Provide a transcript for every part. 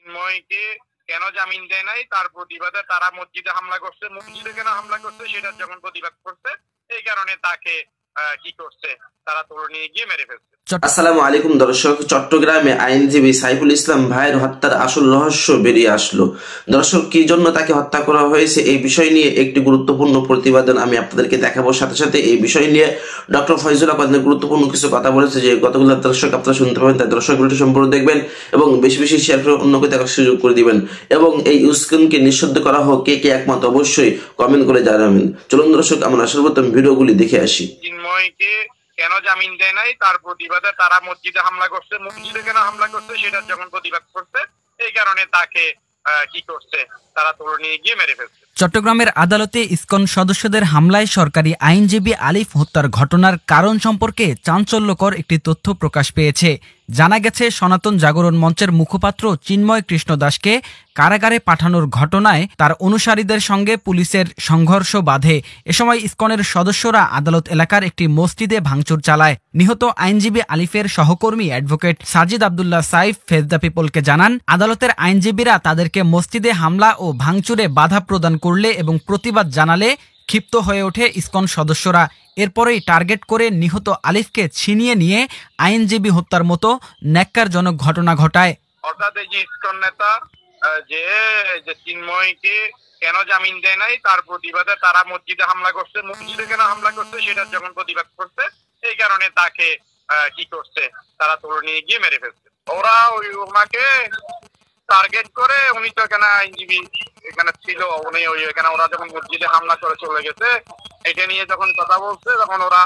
চিন্ময়কে কেন জামিন দেয় নাই তার প্রতিবাদে তারা মসজিদে হামলা করছে। মসজিদে কেন হামলা করছে সেটা যখন প্রতিবাদ করছে, এই কারণে তাকে কি করছে, তারা তুলে নিয়ে গিয়ে মেরে ফেলছে। আসসালামু আলাইকুম দর্শক, চট্টগ্রামে আইনজীবী সাইফুল ইসলাম ভাইয়ের হত্যার আসল রহস্য বেরিয়ে আসলো। দর্শক, কি জন্য তাকে হত্যা করা হয়েছে এই বিষয় নিয়ে একটি গুরুত্বপূর্ণ প্রতিবেদন আমি আপনাদেরকে দেখাবো। সাথে সাথে এই বিষয় নিয়ে ডক্টর ফয়জুল আপনাদের গুরুত্বপূর্ণ কিছু কথা বলেছে, যে কতগুলো দর্শক আপনারা শুনতে পাবেন। তাই দর্শক ভিডিওটি সম্পূর্ণ দেখবেন এবং বেশি বেশি শেয়ার করে অন্যকে দেখার সুযোগ করে দিবেন। এবং এই উস্কানিকে নিঃশব্দ করা হোক, কে কে একমত অবশ্যই কমেন্ট করে জানাবেন। চলুন দর্শক, আমরা সর্বপ্রথম ভিডিওগুলি দেখে আসি। চিন্ময়কে কেন জামিন দেয় নাই তার প্রতিবাদে তারা মসজিদে হামলা করছে। মসজিদে কেন হামলা করছে সেটা যখন প্রতিবাদ করছে, এই কারণে তাকে কি করছে, তারা তুলে নিয়ে গিয়ে মেরে ফেলছে। চট্টগ্রামের আদালতে ইসকন সদস্যদের হামলায় সরকারি আইনজীবী আলিফ হত্যার ঘটনার কারণ সম্পর্কে চাঞ্চল্যকর একটি তথ্য প্রকাশ পেয়েছে। জানা গেছে, সনাতন জাগরণ মঞ্চের মুখপাত্র চিন্ময় কৃষ্ণ দাসকে কারাগারে পাঠানোর ঘটনায় তার অনুসারীদের সঙ্গে পুলিশের সংঘর্ষ বাধে। এ সময় ইসকনের সদস্যরা আদালত এলাকার একটি মসজিদে ভাঙচুর চালায়। নিহত আইনজীবী আলিফের সহকর্মী advocate Sajid Abdullah Saif face the পিপলকে জানান, আদালতের আইনজীবীরা তাদেরকে মসজিদে হামলা ও ভাঙচুরে বাধা প্রদান করলে এবং প্রতিবাদ জানালে ক্ষিপ্ত হয়ে ওঠে ইসকন সদস্যরা। এরপরেই টার্গেট করে নিহত আলিফকে ছিনিয়ে নিয়ে আইনজীবী হত্যার মতো ন্যাক্কারজনক ঘটনা ঘটায়। অর্থাৎ এই যে ইসকন নেতা যে চিন্ময়কে কেন জামিন দেয় নাই তার প্রতিবাদে তারা মসজিদে হামলা করছে। মসজিদে কেন হামলা করছে সেটা যখন প্রতিবাদ করছে, এই কারণে তাকে কি করছে, তারা তুলে নিয়ে গিয়ে মেরে ফেলছে। ওরা ওনাকে টার্গেট করে, উনি তো এখানে আইনজীবী এখানে ছিল, উনি এখানে ওরা যখন মসজিদে হামলা করে চলে গেছে, এটা নিয়ে যখন কথা বলছে, তখন ওরা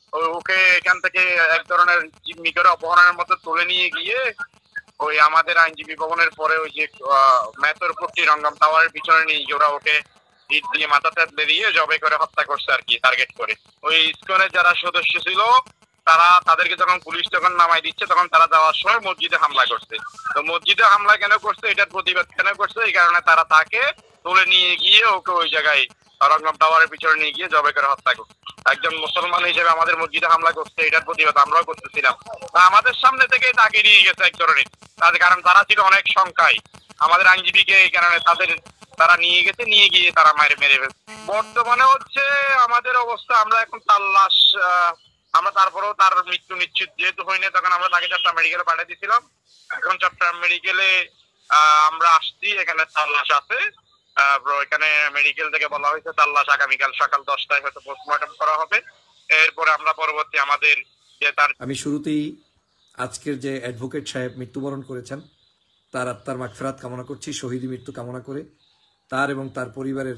ওকে এখান থেকে এক ধরনের জিম্মি করে অপহরণের মতো তুলে নিয়ে গিয়ে ওই আমাদের আইনজীবী ভবনের পরে ওই যে মেথর পট্টি রঙ্গম টাওয়ারের পিছনে নিয়ে ওরা ওকে ইট দিয়ে মাথা থেতলে দিয়ে জবে করে হত্যা করছে আর কি, টার্গেট করে। ওই ইসকনের যারা সদস্য ছিল তাদেরকে যখন পুলিশ যখন নামাই দিচ্ছে, তখন তারা যাওয়ার সময় মসজিদে হামলা করছে। তো মসজিদে হামলা কেন করছে, এটার প্রতিবাদ কেন করছে, এই কারণে তারা তাকে তুলে নিয়ে গিয়ে ওকে ওই জায়গায় রঙ্গম টাওয়ারের পিছনে নিয়ে গিয়ে জবে করে হত্যা করছে। একজন মুসলমান হিসেবে আমাদের মসজিদে হামলা করছে, এটার প্রতিবাদ আমরাও করতেছিলাম। আমাদের সামনে থেকে তাকে নিয়ে গেছে এক ধরনের, তাদের কারণ তারা ছিল অনেক সংখ্যায়। আমাদের আইনজীবীকে এই কারণে তারা নিয়ে গেছে, নিয়ে গিয়ে তারা মেরে ফেলছে। বর্তমানে হচ্ছে আমাদের অবস্থা, আমরা এখন তার লাশ আমরা তারপরেও তার মৃত্যু নিশ্চিত যেহেতু হয়নি, তখন আমরা তাকে চট্টগ্রাম মেডিকেলে পাঠিয়ে দিয়েছিলাম। এখন চট্টগ্রাম মেডিকেলে আমরা আসছি, এখানে তার লাশ আছে। এখানে মেডিকেল থেকে বলা হয়েছে তার লাশ আগামীকাল সকাল 10টায় হয়তো পোস্টমর্টম করা হবে। এরপরে আমরা পরবর্তী আমাদের যে তার আমি শুরুতেই আজকের যে অ্যাডভোকেট সাহেব মৃত্যুবরণ করেছেন তার আত্মার মাগফিরাত কামনা করছি, শহীদ মৃত্যু কামনা করে তার এবং তার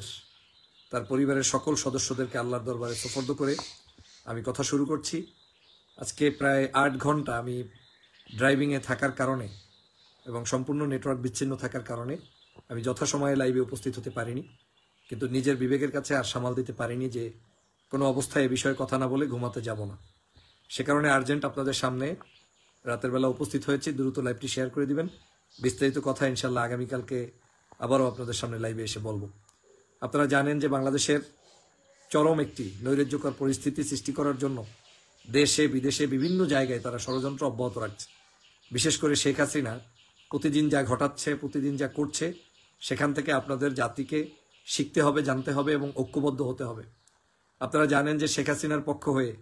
পরিবারের সকল সদস্যদেরকে আল্লাহর দরবারে সুপর্দ করে আমি কথা শুরু করছি। আজকে প্রায় 8 ঘন্টা আমি ড্রাইভিংয়ে থাকার কারণে এবং সম্পূর্ণ নেটওয়ার্ক বিচ্ছিন্ন থাকার কারণে আমি যথাসময়ে লাইভে উপস্থিত হতে পারিনি, কিন্তু নিজের বিবেকের কাছে আর সামাল দিতে পারিনি যে কোনো অবস্থায় এ বিষয়ে কথা না বলে ঘুমাতে যাব না। সে কারণে আর্জেন্ট আপনাদের সামনে রাতের বেলা উপস্থিত হয়েছি। দ্রুত লাইভটি শেয়ার করে দিবেন। বিস্তারিত কথা ইনশাল্লাহ আগামীকালকে আবারও আপনাদের সামনে লাইভে এসে বলবো। আপনারা জানেন যে বাংলাদেশের চরম একটি নৈরাজ্যকর পরিস্থিতি সৃষ্টি করার জন্য দেশে বিদেশে বিভিন্ন জায়গায় তারা ষড়যন্ত্র অব্যাহত রাখছে। বিশেষ করে শেখ হাসিনা প্রতিদিন যা ঘটাচ্ছে, প্রতিদিন যা করছে, সেখান থেকে আপনাদের জাতিকে শিখতে হবে, জানতে হবে এবং ঐক্যবদ্ধ হতে হবে। আপনারা জানেন যে শেখ হাসিনার পক্ষ হয়ে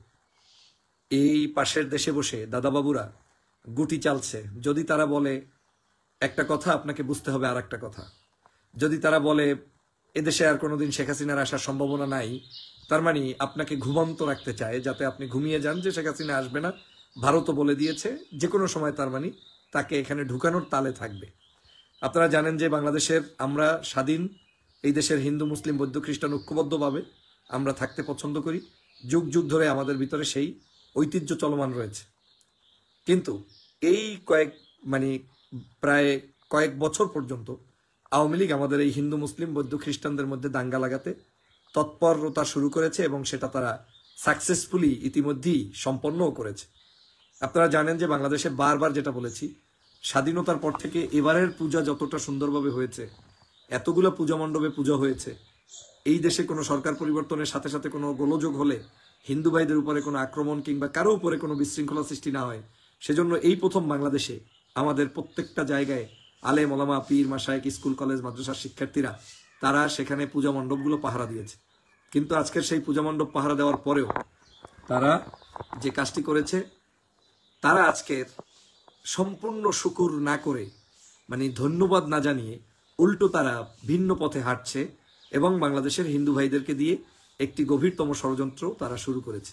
এই পাশের দেশে বসে দাদাবাবুরা গুটি চালছে। যদি তারা বলে একটা কথা, আপনাকে বুঝতে হবে আর একটা কথা। যদি তারা বলে এদেশে আর কোনোদিন শেখ হাসিনার আসার সম্ভাবনা নাই, তার মানে আপনাকে ঘুমন্ত রাখতে চায়, যাতে আপনি ঘুমিয়ে যান যে শেখ হাসিনা আসবে না। ভারতও বলে দিয়েছে যে কোনো সময় তার মানে তাকে এখানে ঢুকানোর তালে থাকবে। আপনারা জানেন যে বাংলাদেশের আমরা স্বাধীন, এই দেশের হিন্দু মুসলিম বৌদ্ধ খ্রিস্টান ঐক্যবদ্ধভাবে আমরা থাকতে পছন্দ করি। যুগ যুগ ধরে আমাদের ভিতরে সেই ঐতিহ্য চলমান রয়েছে। কিন্তু এই প্রায় কয়েক বছর পর্যন্ত আওয়ামী লীগ আমাদের এই হিন্দু মুসলিম বৌদ্ধ খ্রিস্টানদের মধ্যে দাঙ্গা লাগাতে তৎপরতা শুরু করেছে এবং সেটা তারা সাকসেসফুলি ইতিমধ্যেই সম্পন্নও করেছে। আপনারা জানেন যে বাংলাদেশে বারবার যেটা বলেছি, স্বাধীনতার পর থেকে এবারের পূজা যতটা সুন্দরভাবে হয়েছে, এতগুলো পূজা মণ্ডপে পূজা হয়েছে, এই দেশে কোনো সরকার পরিবর্তনের সাথে সাথে কোনো গোলযোগ হলে হিন্দু ভাইদের উপরে কোনো আক্রমণ কিংবা কারো উপরে কোনো বিশৃঙ্খলা সৃষ্টি না হয়, সেজন্য এই প্রথম বাংলাদেশে আমাদের প্রত্যেকটা জায়গায় আলেম ওলামা পীর মাশায়েখ স্কুল কলেজ মাদ্রাসার শিক্ষার্থীরা তারা সেখানে পূজা মণ্ডপগুলো পাহারা দিয়েছে। কিন্তু আজকের সেই পূজা মণ্ডপ পাহারা দেওয়ার পরেও তারা যে কাজটি করেছে, তারা আজকের সম্পূর্ণ শুকুর না করে মানে ধন্যবাদ না জানিয়ে উল্টো তারা ভিন্ন পথে হাঁটছে এবং বাংলাদেশের হিন্দু ভাইদেরকে দিয়ে একটি গভীরতম ষড়যন্ত্র তারা শুরু করেছে।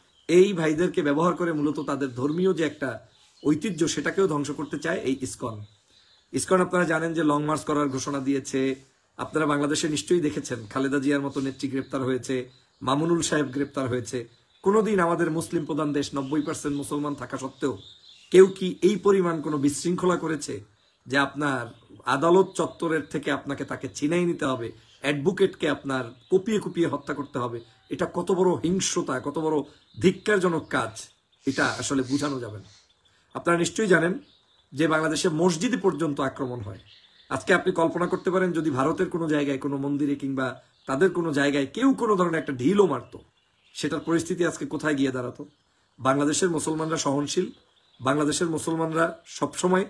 এই ভাইদেরকে ব্যবহার করে মূলত তাদের ধর্মীয় যে একটা ঐতিহ্য সেটাকেও ধ্বংস করতে চায় এই ইসকন। ইসকন আপনারা জানেন যে লং মার্চ করার ঘোষণা দিয়েছে। আপনারা বাংলাদেশে নিশ্চয়ই দেখেছেন খালেদা জিয়ার মতো নেত্রী গ্রেপ্তার হয়েছে, মামুনুল সাহেব গ্রেপ্তার হয়েছে। কোনোদিন আমাদের মুসলিম প্রধান দেশ 90% মুসলমান থাকা সত্ত্বেও কেউ কি এই পরিমাণ কোনো বিশৃঙ্খলা করেছে যে আপনার আদালত চত্বরের থেকে আপনাকে তাকে চিনাই নিতে হবে, অ্যাডভোকেটকে আপনার কুপিয়ে কুপিয়ে হত্যা করতে হবে? এটা কত বড় হিংস্রতা, কত বড় ধিক্কারজনক কাজ, এটা আসলে বোঝানো যাবে না। আপনারা নিশ্চয়ই জানেন যে বাংলাদেশে মসজিদে পর্যন্ত আক্রমণ হয়। আজকে আপনি কল্পনা করতে পারেন যদি ভারতের কোনো জায়গায় কোনো মন্দিরে কিংবা তাদের কোনো জায়গায় কেউ কোনো ধরনের একটা ঢিলও মারত, সেটার পরিস্থিতি আজকে কোথায় গিয়ে দাঁড়াতো? বাংলাদেশের মুসলমানরা সহনশীল, বাংলাদেশের মুসলমানরা সবসময়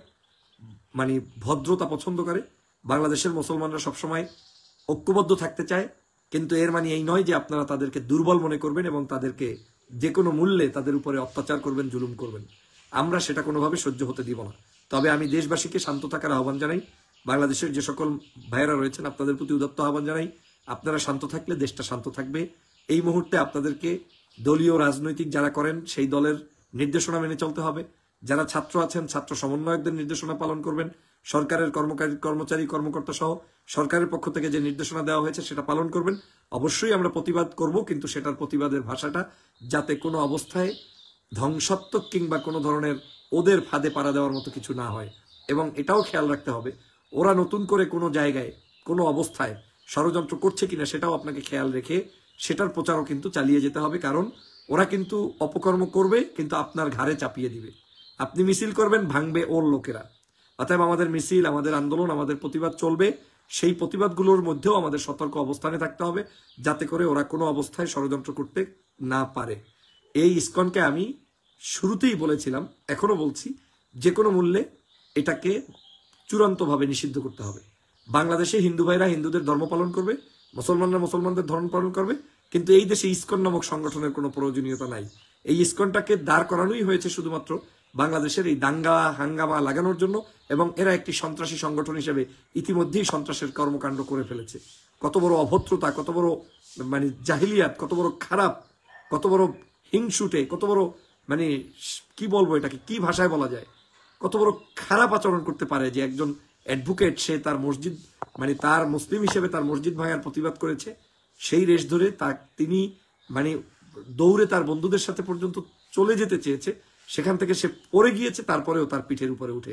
মানে ভদ্রতা পছন্দ করে, বাংলাদেশের মুসলমানরা সবসময় ঐক্যবদ্ধ থাকতে চায়। কিন্তু এর মানে এই নয় যে আপনারা তাদেরকে দুর্বল মনে করবেন এবং তাদেরকে যে কোনো মূল্যে তাদের উপরে অত্যাচার করবেন, জুলুম করবেন। আমরা সেটা কোনোভাবে সহ্য হতে দিব না। তবে আমি দেশবাসীকে শান্ত থাকার আহ্বান জানাই, বাংলাদেশের যে সকল ভাইয়েরা রয়েছেন আপনাদের প্রতি উদাত্ত আহ্বান জানাই, আপনারা শান্ত থাকলে দেশটা শান্ত থাকবে। এই মুহূর্তে আপনাদেরকে দলীয় রাজনৈতিক যারা করেন সেই দলের নির্দেশনা মেনে চলতে হবে। যারা ছাত্র আছেন ছাত্র সমন্বয়কদের নির্দেশনা পালন করবেন, সরকারের কর্মচারী কর্মকর্তা সহ সরকারের পক্ষ থেকে যে নির্দেশনা দেওয়া হয়েছে সেটা পালন করবেন। অবশ্যই আমরা প্রতিবাদ করব, কিন্তু সেটার প্রতিবাদের ভাষাটা যাতে কোনো অবস্থায় ধ্বংসাত্মক কিংবা কোনো ধরনের ওদের ফাঁদে পাড়া দেওয়ার মতো কিছু না হয়। এবং এটাও খেয়াল রাখতে হবে ওরা নতুন করে কোনো জায়গায় কোনো অবস্থায় ষড়যন্ত্র করছে কিনা সেটাও আপনাকে খেয়াল রেখে সেটার প্রচারও কিন্তু চালিয়ে যেতে হবে। কারণ ওরা কিন্তু অপকর্ম করবে কিন্তু আপনার ঘাড়ে চাপিয়ে দিবে। আপনি মিছিল করবেন, ভাঙবে ওর লোকেরা। অতএব আমাদের মিছিল, আমাদের আন্দোলন, আমাদের প্রতিবাদ চলবে। সেই প্রতিবাদগুলোর মধ্যেও আমাদের সতর্ক অবস্থানে থাকতে হবে যাতে করে ওরা কোনো অবস্থায় ষড়যন্ত্র করতে না পারে। এই ইসকনকে আমি শুরুতেই বলেছিলাম, এখনো বলছি, যে কোনো মূল্যে এটাকে চূড়ান্তভাবে নিষিদ্ধ করতে হবে। বাংলাদেশে হিন্দু ভাইরা হিন্দুদের ধর্ম পালন করবে, মুসলমানরা মুসলমানদের ধর্ম পালন করবে, কিন্তু এই দেশে ইসকন নামক সংগঠনের কোনো প্রয়োজনীয়তা নাই। এই ইসকনটাকে দাঁড় করানোই হয়েছে শুধুমাত্র বাংলাদেশের এই দাঙ্গা হাঙ্গামা লাগানোর জন্য, এবং এরা একটি সন্ত্রাসী সংগঠন হিসেবে ইতিমধ্যেই সন্ত্রাসের কর্মকাণ্ড করে ফেলেছে। কত বড় অভদ্রতা, কত বড় মানে জাহিলিয়াত, কত বড় খারাপ, কত বড় হিংসুটে, কত বড় মানে কি বলবো, এটাকে কি ভাষায় বলা যায়, কত বড় খারাপ আচরণ করতে পারে যে একজন অ্যাডভোকেট সে তার মসজিদ মানে তার মুসলিম হিসেবে তার মসজিদ ভাঙার প্রতিবাদ করেছে, সেই রেশ ধরে তিনি মানে দৌড়ে তার বন্ধুদের সাথে পর্যন্ত চলে যেতে চেয়েছে, সেখান থেকে সে পড়ে গিয়েছে, তারপরেও তার পিঠের উপরে উঠে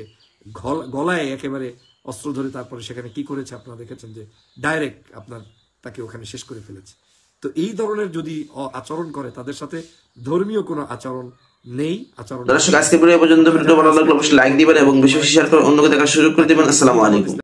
গলায় একেবারে অস্ত্র ধরে তারপরে সেখানে কি করেছে আপনারা দেখেছেন যে ডাইরেক্ট আপনার তাকে ওখানে শেষ করে ফেলেছে। তো এই ধরনের যদি আচরণ করে তাদের সাথে ধর্মীয় কোনো আচরণ নেই। আচরণ দর্শক আজকে পর্যন্ত ভিডিও ভালো লাগলে অবশ্যই লাইক দিবেন এবং বেশি বেশি শেয়ার করে অন্যকে দেখার সুযোগ করে দিবেন। আসসালামু আলাইকুম।